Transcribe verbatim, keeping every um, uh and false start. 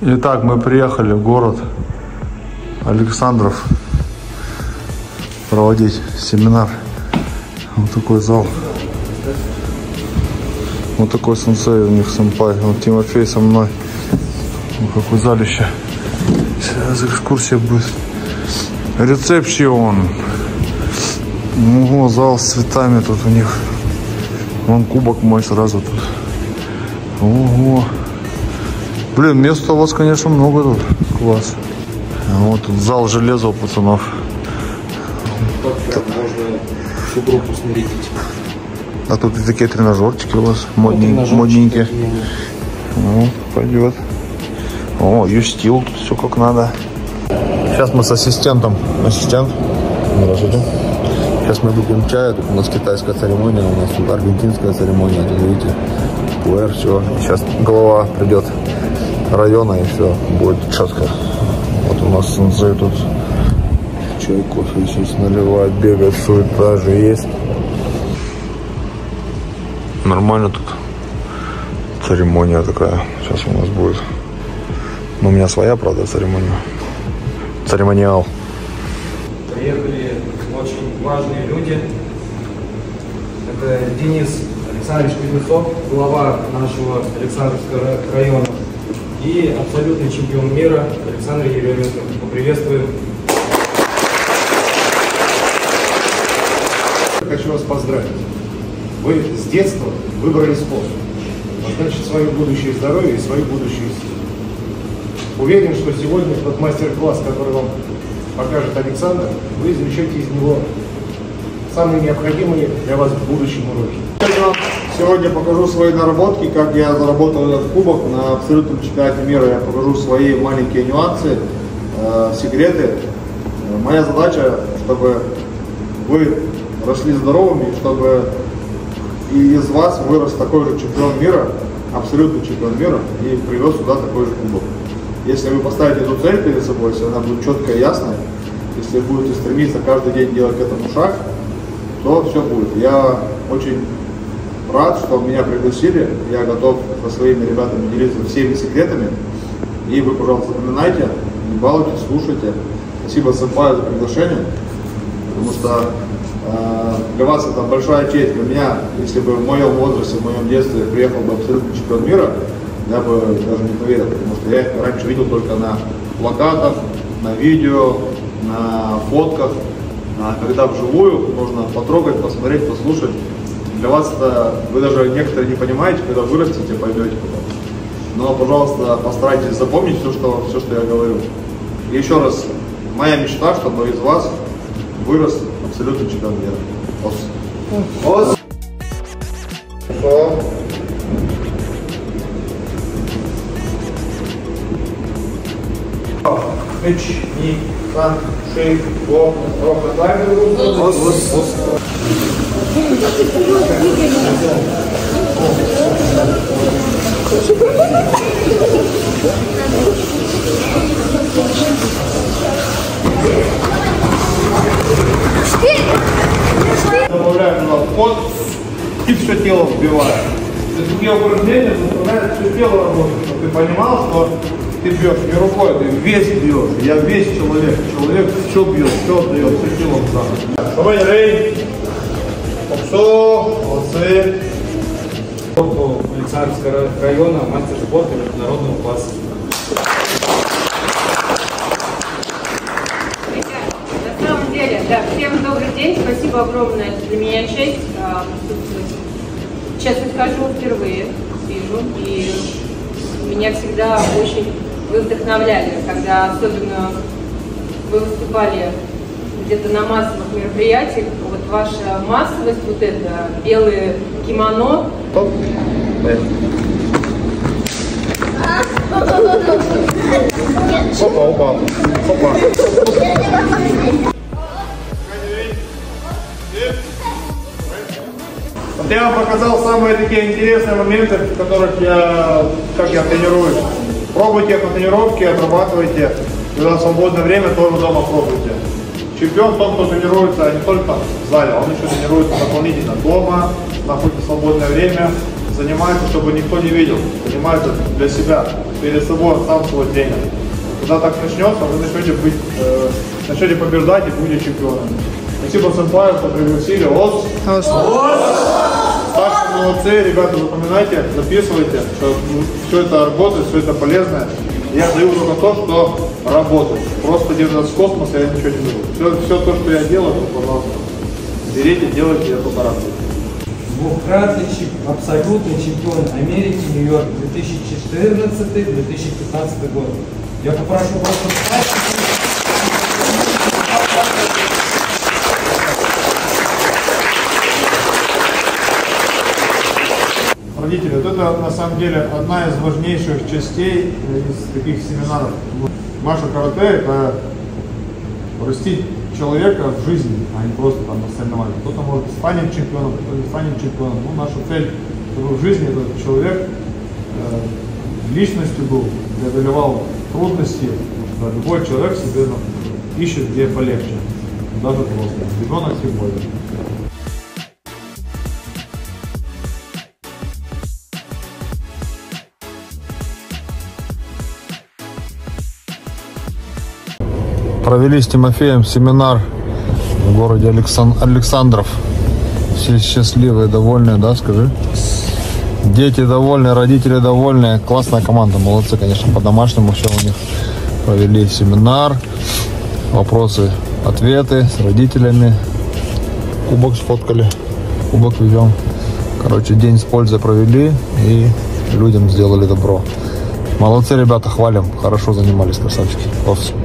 Итак, мы приехали в город Александров проводить семинар. Вот такой зал. Вот такой сенсей у них, сэмпай. Вот Тимофей со мной. Вот какое залище. Сейчас экскурсия будет. Рецепшион. Ого, зал с цветами тут у них. Вон кубок мой сразу тут. Ого. Блин, места у вас, конечно, много тут. Класс. А вот тут зал железа у пацанов. Как можно всю группу снарядить. А тут и такие тренажерчики у вас модненькие. Тренажерчики модненькие. такие. Ну, пойдет. О, юстил, тут все как надо. Сейчас мы с ассистентом. Ассистент. Здравствуйте. Сейчас мы выпьем чая. Тут у нас китайская церемония, у нас тут аргентинская церемония. Тут видите, пуэр, все. Сейчас глава придет района и все будет четко. Вот у нас сенсей тут чай, кофе сейчас наливает, бегает, суета же есть. Нормально тут церемония такая. Сейчас у нас будет. Но у меня своя, правда, церемония. Церемониал. Приехали очень важные люди. Это Денис Александрович Кузнецов, глава нашего Александровского района, и абсолютный чемпион мира Александр Еременко. Поприветствуем. Хочу вас поздравить. Вы с детства выбрали спорт. Значит, свое будущее здоровье и свою будущую силу. Уверен, что сегодня тот мастер-класс, который вам покажет Александр, вы извлечете из него самые необходимые для вас в будущем уроки. Я вам сегодня покажу свои наработки, как я заработал этот кубок на абсолютном чемпионате мира. Я покажу свои маленькие нюансы, э, секреты. Моя задача, чтобы вы росли здоровыми, чтобы и из вас вырос такой же чемпион мира, абсолютный чемпион мира, и привез сюда такой же кубок. Если вы поставите эту цель перед собой, если она будет четкая и ясная, если будете стремиться каждый день делать к этому шаг, то все будет. Я очень рад, что меня пригласили, я готов со своими ребятами делиться всеми секретами, и вы, пожалуйста, запоминайте, не балуйтесь, слушайте. Спасибо сэмпаю за приглашение, потому что э, для вас это большая честь. Для меня, если бы в моем возрасте, в моем детстве приехал бы абсолютный чемпион мира, я бы даже не поверил, потому что я их раньше видел только на плакатах, на видео, на фотках. А когда вживую можно потрогать, посмотреть, послушать. Для вас это, вы даже некоторые не понимаете, когда вырастете, поймете потом. Но, пожалуйста, постарайтесь запомнить все, что, все, что я говорю. И еще раз, моя мечта, чтобы из вас вырос абсолютный чемпион мира. Ос. Ос. Ос. Меч, ни, сан, шей, го, ровно таймер. Ос. Ос. Добавляем туда вход и все тело вбиваем. Такие упражнения заставляют все тело работать, чтобы ты понимал, что ты бьешь не рукой, ты весь бьешь. Я весь человек. Человек все бьет, все отдает, все телом сам. Давай, рей. Попсо, молодцы. Александровского района, мастер спорта международного класса. На самом деле, да, всем добрый день, спасибо огромное, это для меня честь а, присутствовать. Честно скажу, впервые вижу, и меня всегда очень вы вдохновляли, когда особенно вы выступали где-то на массовых мероприятиях, вот ваша массовость, вот это белые кимоно. Опа, опа, опа. Вот я вам показал самые такие интересные моменты, в которых я, как я тренируюсь. Пробуйте на тренировке, отрабатывайте. Когда в свободное время, тоже дома пробуйте. Чемпион тот, кто тренируется не только в зале, он еще тренируется дополнительно дома, находится свободное время. занимается, чтобы никто не видел. Занимается для себя, перед собой сам свой тренер. Когда так начнется, вы начнете быть, э, начнете побеждать и будете чемпионами. Спасибо сэмпаю, что пригласили. Ос! Ос! Старшие молодцы, ребята, запоминайте, записывайте, что все это работает, все это полезное. Я даю только то, что работает. Просто держать с космоса я ничего не беру. Все, все то, что я делаю, пожалуйста, берите, делайте, я только рад. Двукратный абсолютный чемпион Америки, Нью-Йорк, две тысячи четырнадцатый — две тысячи пятнадцатый год. Я попрошу просто встать. Родители, вот это на самом деле одна из важнейших частей из таких семинаров. Наше карате — это растить человека в жизни, а не просто там на соревнованиях. Кто-то может станет чемпионом, кто-то не станет чемпионом. Ну, наша цель, чтобы в жизни этот человек э, личностью был, преодолевал трудности, потому что любой человек себе ну, ищет где полегче, даже просто. Ребенок тем более. Провели с Тимофеем семинар в городе Александ... Александров. Все счастливые, довольные, да, скажи? Дети довольны, родители довольны. Классная команда, молодцы, конечно, по-домашнему все у них. Провели семинар, вопросы, ответы с родителями. Кубок сфоткали, кубок везем. Короче, день с пользой провели и людям сделали добро. Молодцы, ребята, хвалим. Хорошо занимались, красавчики. Класс.